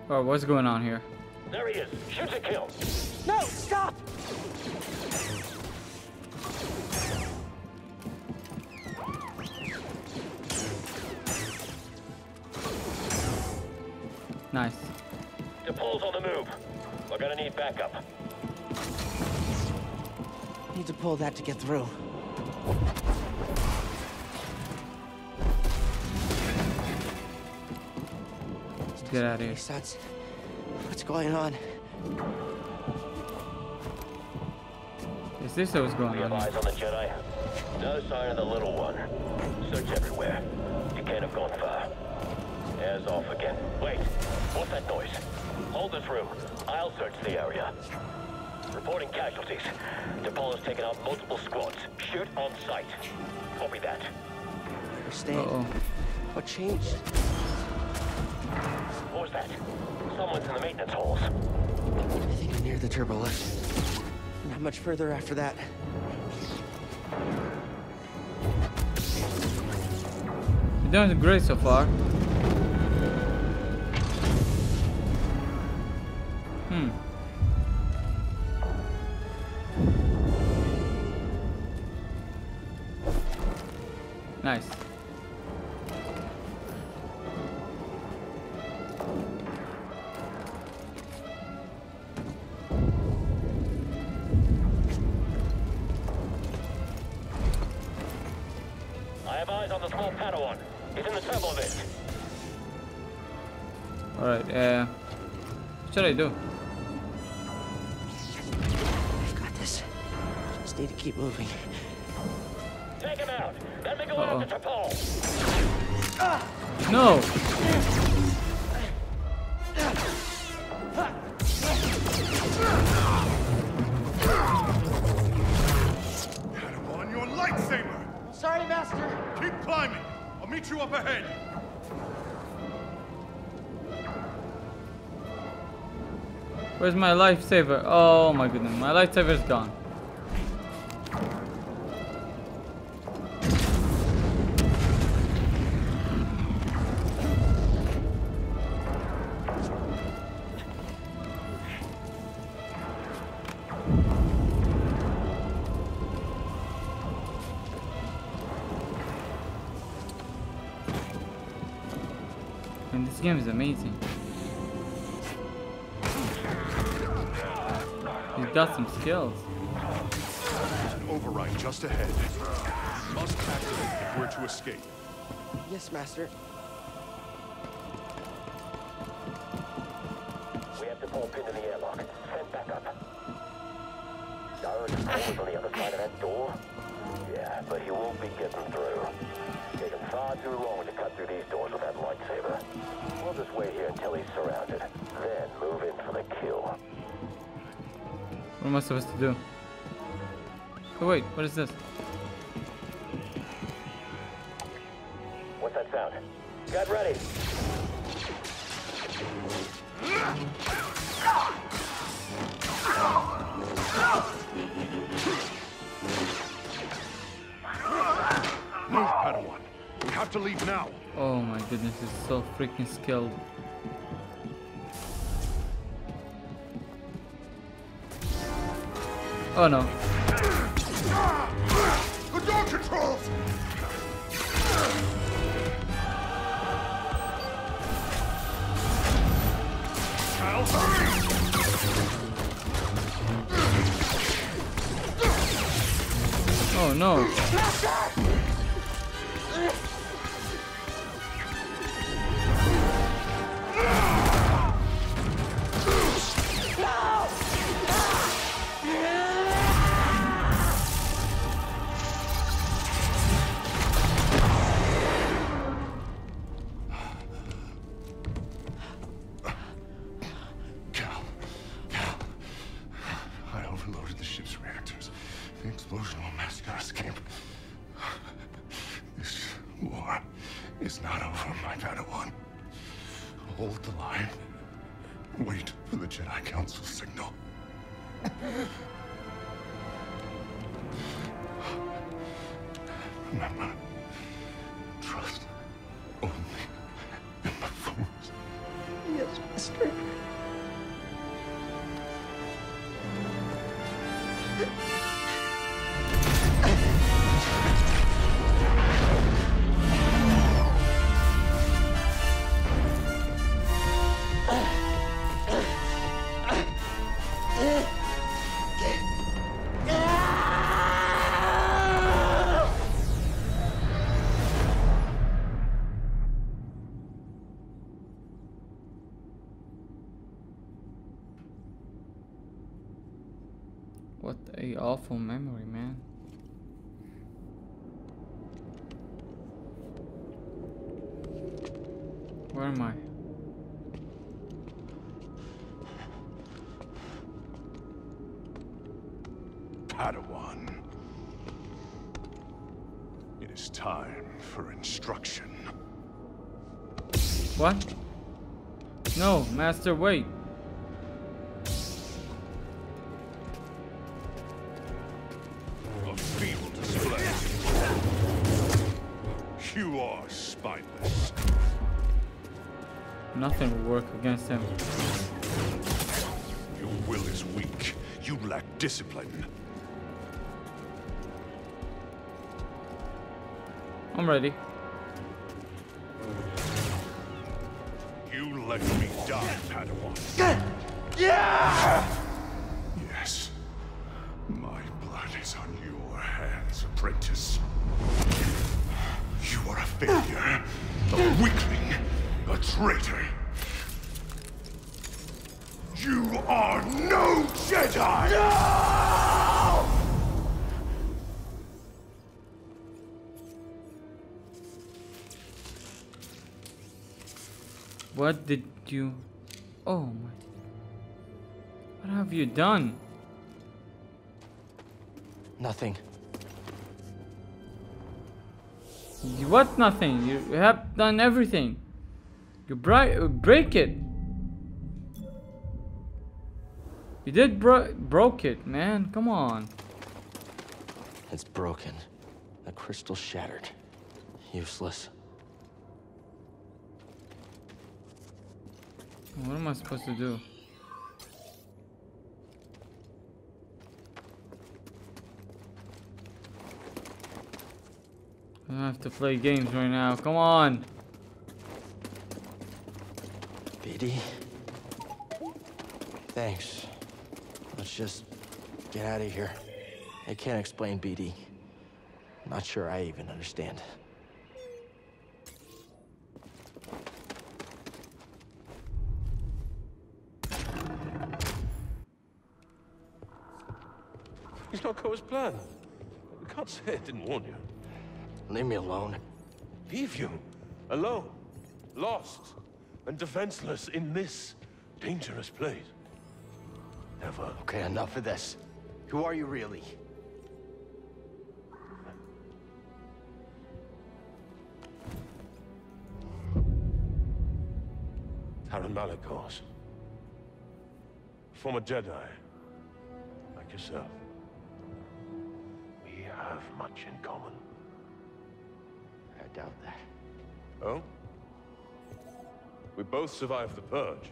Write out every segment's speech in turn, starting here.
Oh, what's going on here? There he is. Shoot to kill. No, stop! Nice. DePaul's on the move. We're gonna need backup. Need to pull that to get through. Let's get out of here. Makes sense. What's going on? Is this what's going We have on? eyes on the Jedi. No sign of the little one. Search everywhere. You can't have gone far. Air's off again. Wait. What's that noise? Hold this room. I'll search the area. Reporting casualties. DePaul has taken out multiple squads. Shoot on sight. Copy that. Understand. Uh-oh. What changed? What was that? Someone's in the maintenance halls. I think I'm near the turbo lift. Not much further after that. You're doing great so far. Nice. I have eyes on the small Padawan. He's in the turbo lift. Alright, what should I do? I've got this. Just need to keep moving. Take him out. Then we go after DePaul. No! Padawan, your lightsaber! Sorry, Master. Keep climbing. I'll meet you up ahead. Where's my lifesaver? Oh my goodness, my lifesaver's gone. And this game is amazing. He's got some skills. There's an override just ahead. Must activate if we're to escape. Yes, Master. We have DePaul pinned in the airlock. Send backup. Darren's always on the other side of that door. Yeah, but he won't be getting through. Taking far too long to cut through these doors with that lightsaber. We'll just wait here until he's surrounded. Then move in for the kill. What am I supposed to do? Oh wait, what is this? What's that sound? Get ready. Move, Padawan. We have to leave now. Oh my goodness, it's so freaking skilled. Oh no. The door controls! Cal, hurry! Oh no. I overloaded the ship's reactors. The explosion will mask our escape. This war is not over, my Padawan. Hold the line. Wait for the Jedi Council signal. Remember, trust only in the Force. Yes, Master. What a awful memory, man. Where am I? Padawan. It is time for instruction. What? No, Master, wait. A field display. You are spineless. Nothing will work against him. Your will is weak. You lack discipline. I'm ready. You let me die, Padawan. Yes. My blood is on your hands, apprentice. You are a failure, a weakling, a traitor. You are no Jedi! No! What did you... Oh my... What have you done? Nothing. What nothing? You have done everything. You break it. You did broke it, man. Come on. It's broken. The crystal shattered. Useless. What am I supposed to do? I don't have to play games right now. Come on. BD. Thanks. Let's just get out of here. I can't explain BD. Not sure I even understand. He's not go as planned. You can't say I didn't warn you. Leave me alone. Leave you alone, lost and defenseless in this dangerous place. Never. Okay, enough of this. Who are you really? Taron Malikos. Former Jedi, like yourself. We have much in common. I doubt that. Oh? We both survived the Purge.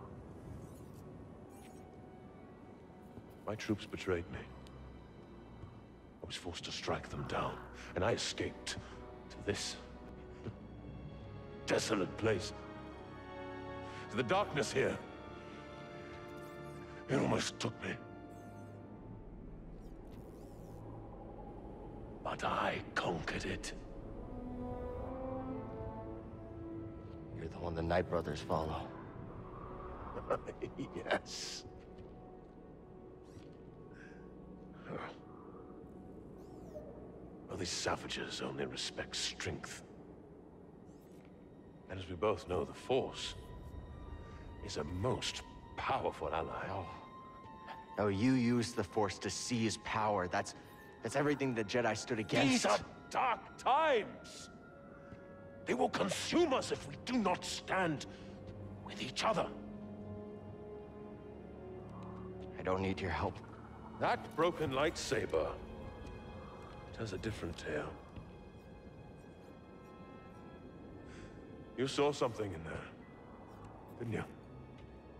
My troops betrayed me. I was forced to strike them down, and I escaped to this desolate place. To the darkness here. It almost took me. But I conquered it. You're the one the Knight Brothers follow. Yes. Well, these savages only respect strength. And as we both know, the Force is a most powerful ally. No, you used the Force to seize power. That's everything the Jedi stood against. These are dark times. They will consume us if we do not stand with each other. I don't need your help. That broken lightsaber tells a different tale. You saw something in there, didn't you?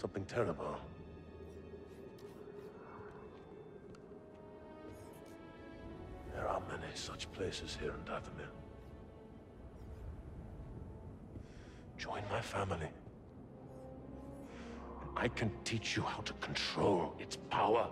Something terrible. There are many such places here in Dathomir. Join my family. And I can teach you how to control its power.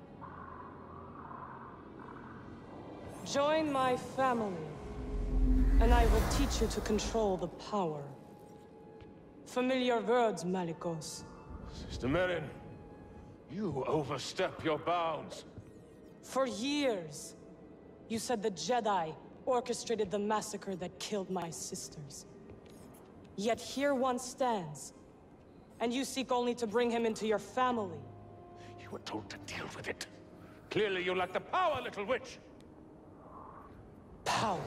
Join my family, and I will teach you to control the power. Familiar words, Malicos. Sister Merrin, you overstep your bounds. For years, you said the Jedi orchestrated the massacre that killed my sisters. Yet here one stands, and you seek only to bring him into your family. You were told to deal with it. Clearly you lack the power, little witch. Power.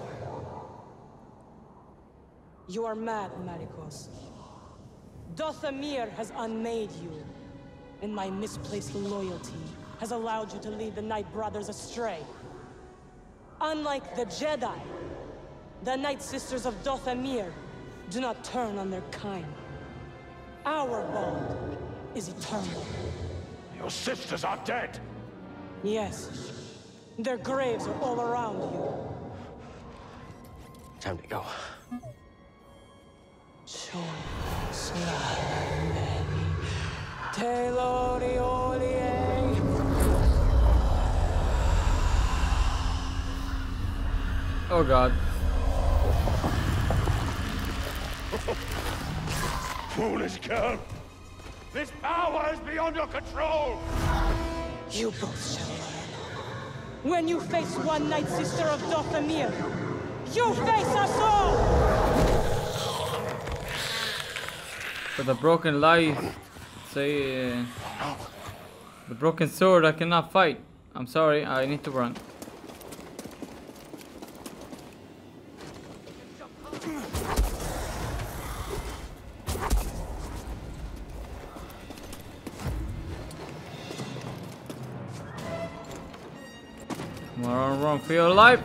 You are mad, Malicos. Dathomir has unmade you, and my misplaced loyalty has allowed you to lead the Night Brothers astray. Unlike the Jedi, the Night Sisters of Dathomir do not turn on their kind. Our bond is eternal. Your sisters are dead. Yes, their graves are all around you. Time to go. Oh god. Foolish girl! This power is beyond your control! You both shall learn. When you face one Night Sister of Dathomir, you face us all! For the broken light, say the broken sword, I cannot fight. I'm sorry, I need to run. Run for your life.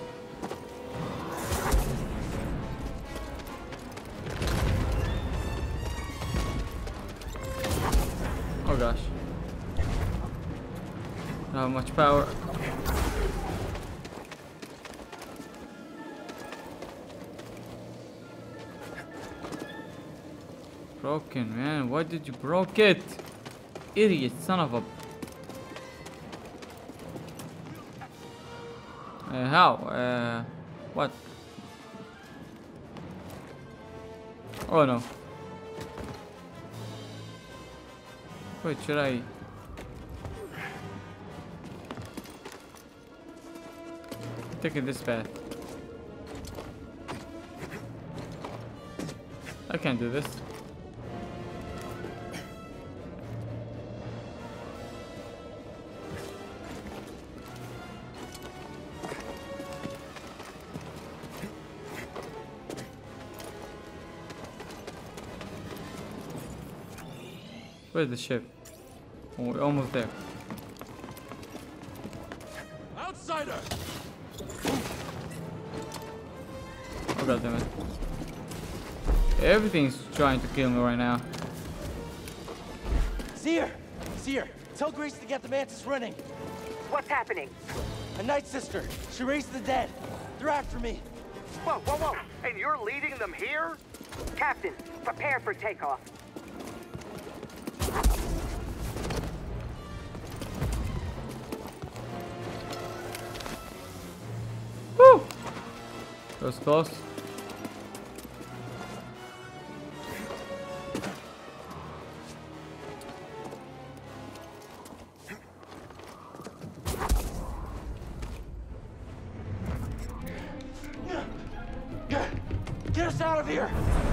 Oh gosh. Not much power. Broken, man. Why did you broke it? Idiot, son of a... how? What? Oh no. Wait, should I? Taking this path. I can't do this. Where's the ship? Oh, we're almost there. Outsider! Oh god damn it. Everything's trying to kill me right now. Cere! Cere! Tell Grace to get the Mantis running. What's happening? A Night Sister. She raised the dead. They're after me. Whoa, whoa, whoa! And you're leading them here? Captain, prepare for takeoff. Woo! That was close. Get us out of here!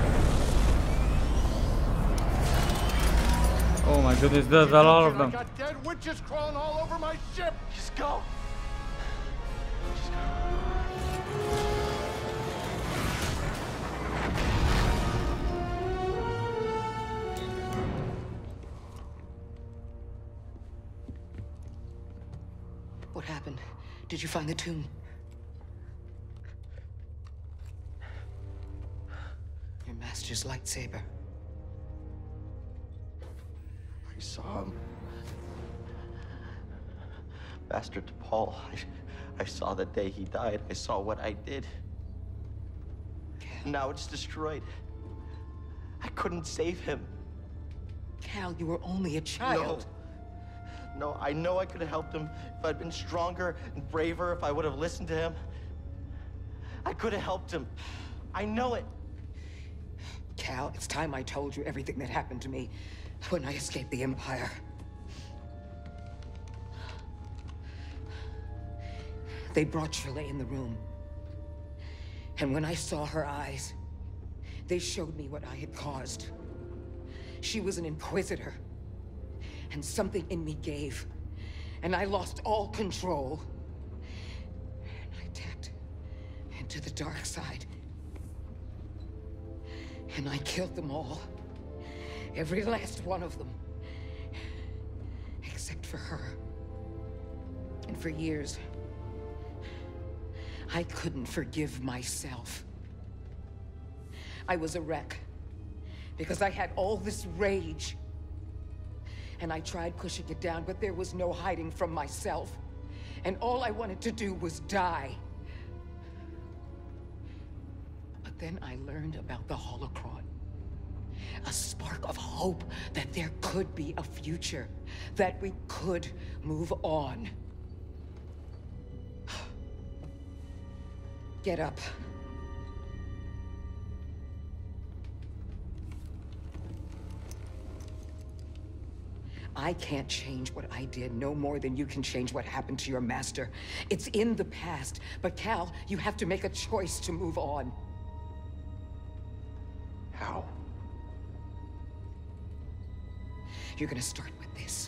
Oh my goodness, there's a lot of them. I got dead witches crawling all over my ship. Just go! What happened? Did you find the tomb? Your master's lightsaber. saw him. Master Paul, I saw the day he died. I saw what I did. Now it's destroyed. I couldn't save him. Cal, you were only a child. No, I know I could have helped him if I'd been stronger and braver, if I would have listened to him. I could have helped him. I know it. Cal, it's time I told you everything that happened to me when I escaped the Empire. They brought Shirley in the room. And when I saw her eyes, they showed me what I had caused. She was an Inquisitor. And something in me gave. And I lost all control. And I tapped into the dark side. And I killed them all. Every last one of them. Except for her. And for years, I couldn't forgive myself. I was a wreck. Because I had all this rage. And I tried pushing it down, but there was no hiding from myself. And all I wanted to do was die. But then I learned about the Holocron. A spark of hope that there could be a future. That we could move on. Get up. I can't change what I did no more than you can change what happened to your master. It's in the past. But Cal, you have to make a choice to move on. How? You're gonna start with this.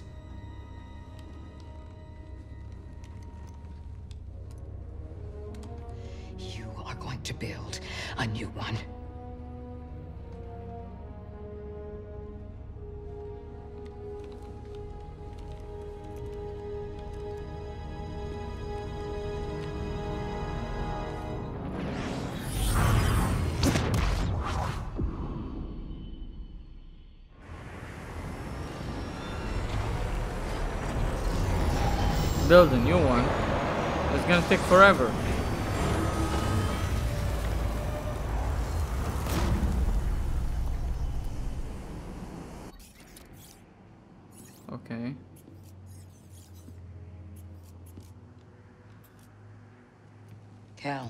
You are going to build a new one. Build a new one. It's gonna take forever. Okay. Cal,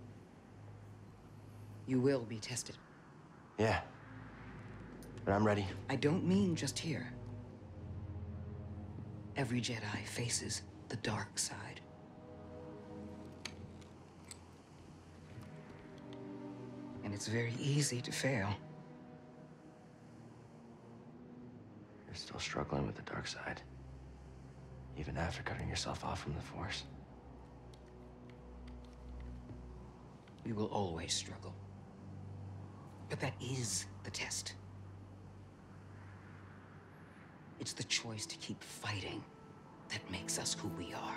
you will be tested. Yeah. But I'm ready. I don't mean just here. Every Jedi faces the dark side. And it's very easy to fail. You're still struggling with the dark side. Even after cutting yourself off from the Force. We will always struggle. But that is the test. It's the choice to keep fighting that makes us who we are.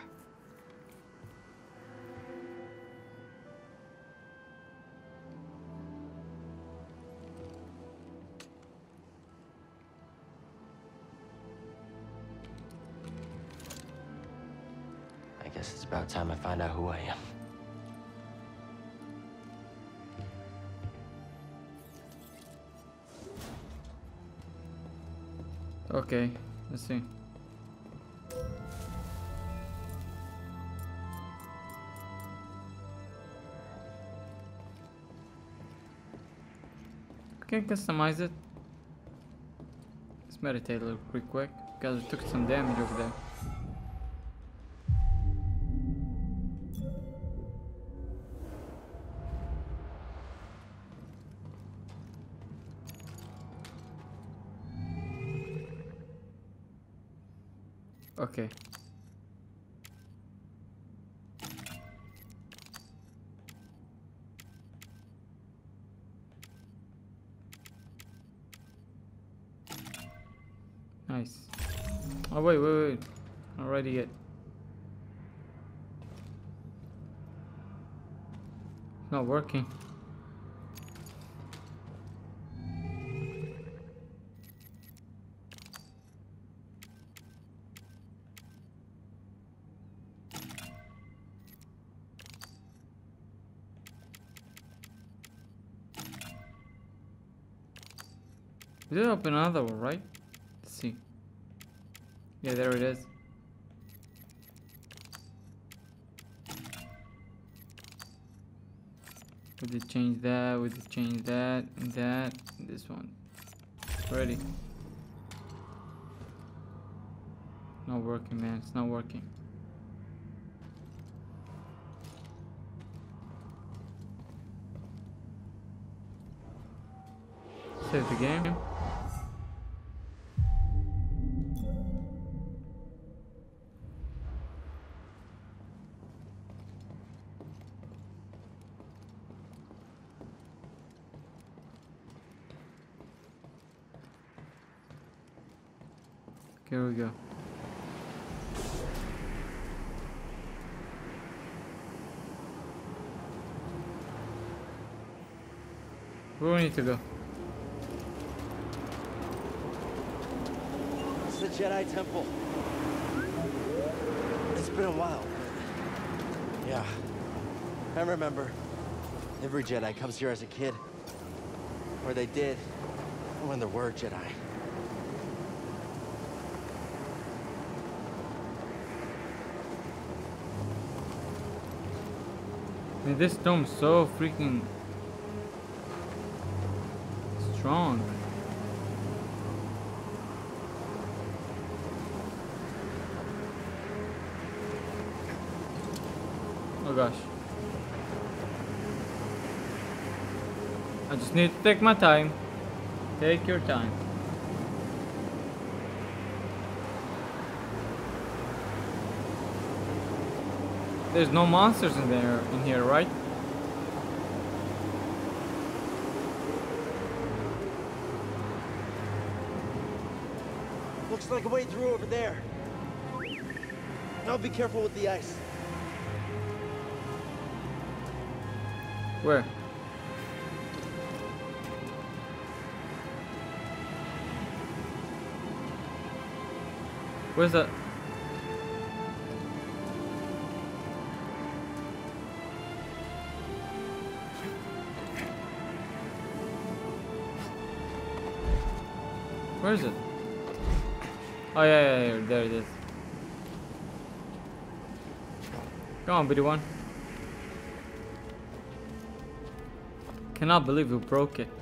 I guess it's about time I find out who I am. Okay, let's see. Can customize it. Let's meditate a little quick because it took some damage over there. Okay. Nice. Oh wait. Not ready yet. Not working. We did open another one, right? Let's see. Yeah, there it is. We did change that, we did change that, and that, and this one. Ready. Not working, man, it's not working. Save the game. Here we go. Where do we need to go? It's the Jedi Temple. It's been a while. Yeah. I remember. Every Jedi comes here as a kid. Or they did. When there were Jedi. Man, this dome's so freaking strong. Oh gosh. I just need to take my time. Take your time. There's no monsters in here, right? Looks like a way through over there. Now be careful with the ice. Where? Where's that? Where is it? Oh yeah, there it is. Come on, BD1. Cannot believe we broke it.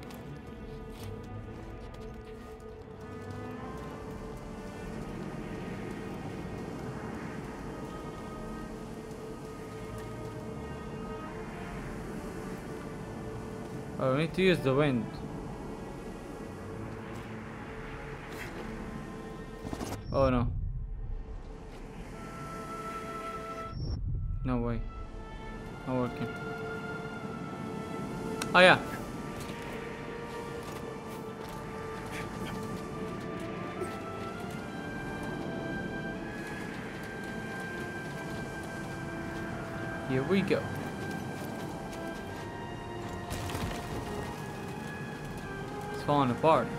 Oh, we need to use the wind. Oh no. No way. Not working. Oh yeah. Here we go. It's falling apart.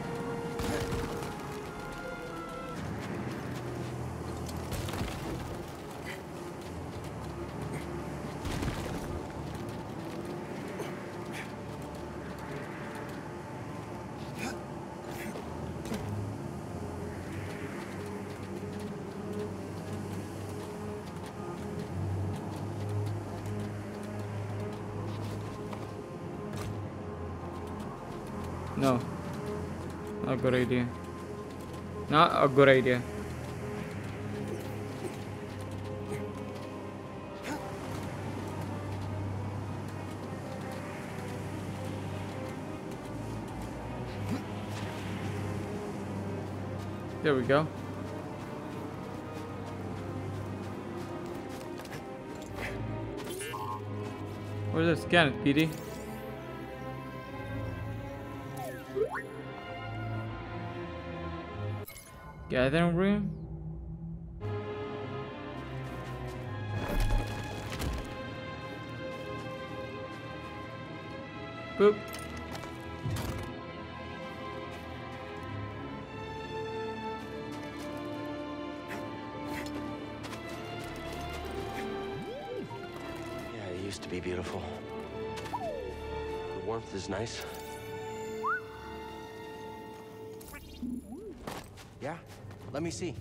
No. Not a good idea. Not a good idea. There we go. Where's the scan it, PD? Gathering room? Boop. Yeah, it used to be beautiful. The warmth is nice. Yeah? Let me see.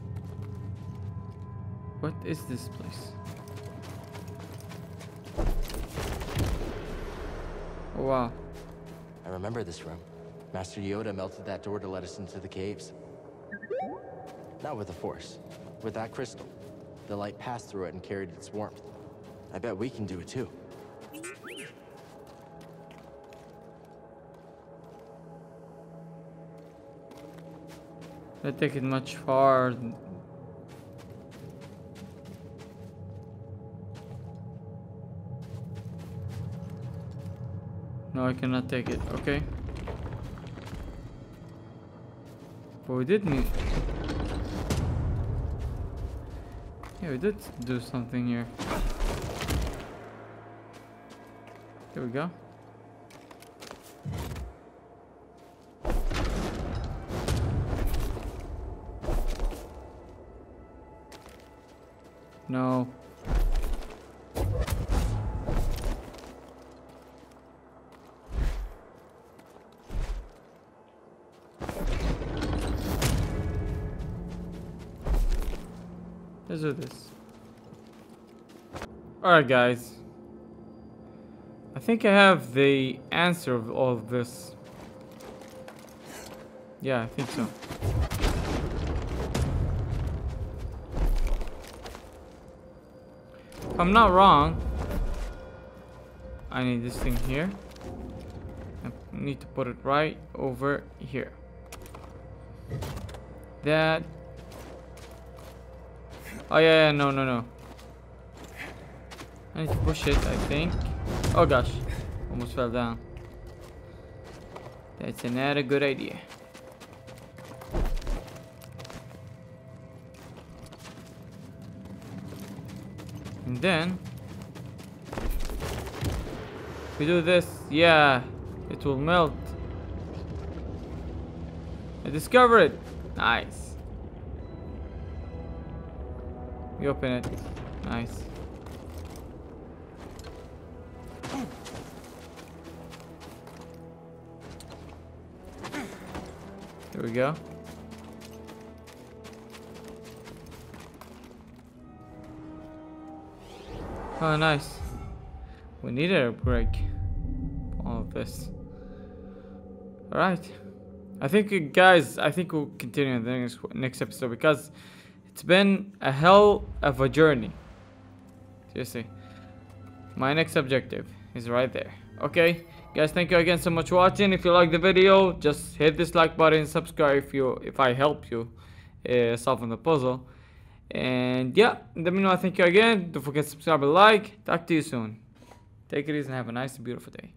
What is this place? Oh, wow. I remember this room. Master Yoda melted that door to let us into the caves. Not with the Force. With that crystal. The light passed through it and carried its warmth. I bet we can do it too. Let's take it much far. No, I cannot take it. Okay. But we did need... Yeah, we did do something here. Here we go. No. Let's do this. Alright, guys. I think I have the answer of all of this. Yeah, I think so. If I'm not wrong, I need this thing here. I need to put it right over here. That. Oh yeah, no. I need to push it, I think. Oh gosh, almost fell down. That's not a good idea. And then we do this. Yeah, it will melt. I discovered it. Nice. We open it. Nice. There we go. Oh, nice. We needed a break. All of this. Alright. I think, guys, we'll continue in the next episode because it's been a hell of a journey. Seriously. My next objective is right there. Okay, guys, thank you again so much for watching. If you like the video, just hit this like button, subscribe if I help you solving the puzzle. And yeah, let me know. Thank you again. Don't forget to subscribe and like. Talk to you soon. Take it easy and have a nice and beautiful day.